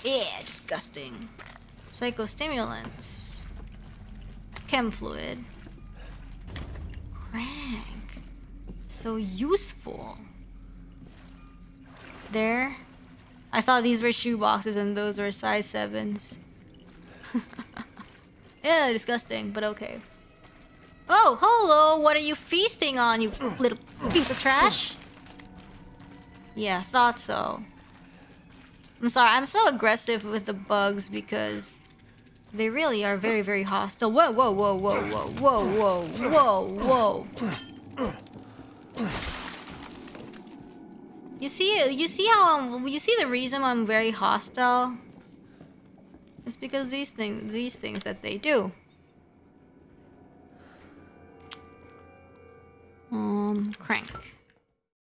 Yeah, disgusting. Psychostimulants. Chem fluid. Crank. So useful. There. I thought these were shoe boxes and those were size 7s. Yeah, disgusting, but okay. Oh, hello! What are you feasting on, you little piece of trash? Yeah, thought so. I'm sorry, I'm so aggressive with the bugs because they really are very, very hostile. Whoa, whoa, whoa, whoa, whoa, whoa, whoa, whoa. You see how you see the reason I'm very hostile? It's because these things that they do. Crank.